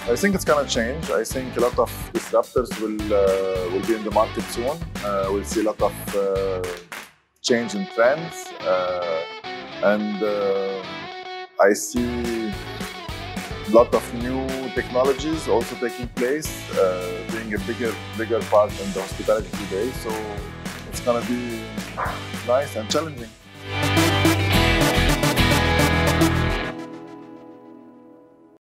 I think it's gonna change. I think a lot of disruptors will be in the market soon. We'll see a lot of change in trends, and I see a lot of new technologies also taking place, being a bigger part in the hospitality today. So it's gonna be nice and challenging.